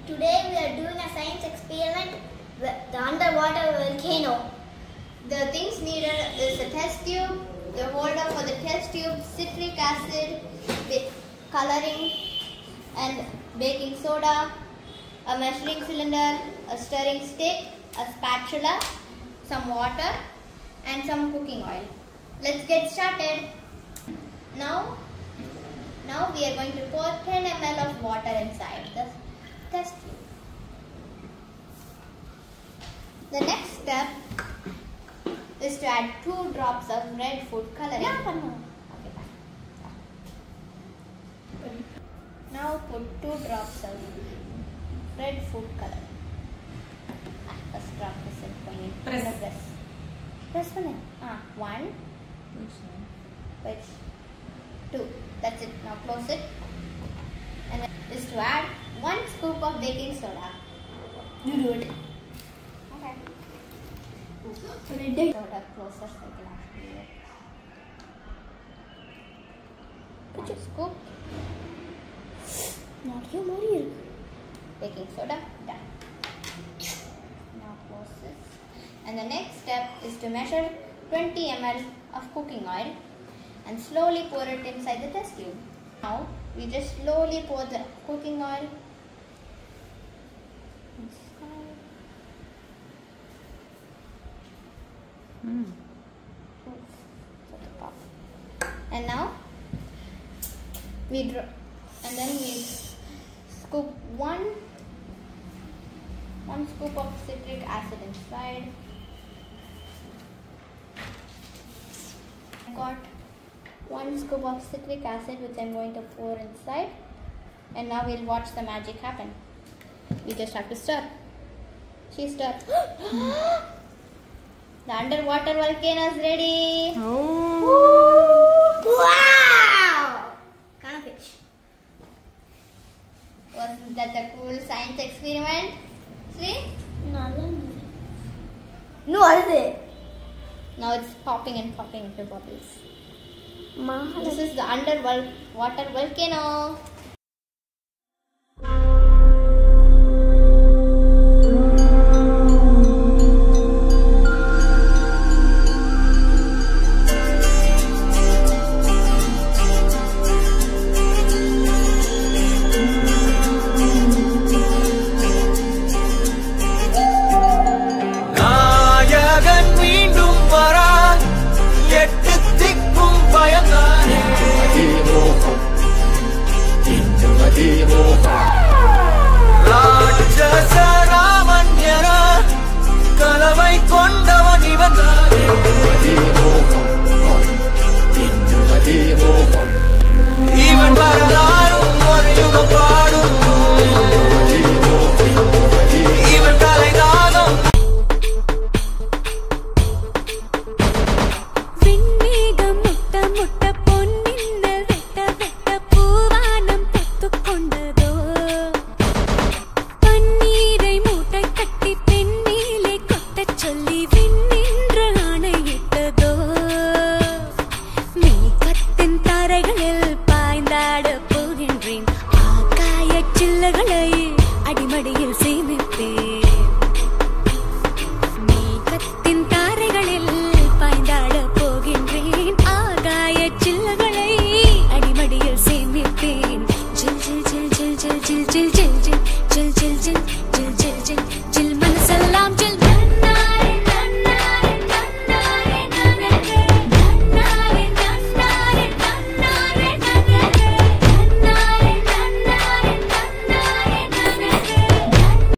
Today we are doing a science experiment with the underwater volcano. The things needed is a test tube, the holder for the test tube, citric acid, coloring and baking soda, a measuring cylinder, a stirring stick, a spatula, some water and some cooking oil. Let's get started. Now we are going to pour 10 ml of water inside the test tube. The next step is to add 2 drops of red food coloring. Okay, fine. Now put 2 drops of red food coloring. First drop is going to press. Press 1. 1. Which 2. That's it. Now close it. And then is to add 1 scoop of baking soda. You do it. Okay. Soda closer so I can actually do it. Put your scoop. Not here. Baking soda. Done. Now close this. And the next step is to measure 20 ml of cooking oil and slowly pour it inside the test tube. Now we just slowly pour the cooking oil inside. And now we scoop one scoop of citric acid inside. I got 1 scoop of citric acid which I'm going to pour inside, and now we'll watch the magic happen. We just have to stir. She stirred. The underwater volcano is ready. Oh. Wow! Kind of fish. Wasn't that a cool science experiment? See? No, now it's popping into bubbles. This is the underwater volcano. Jill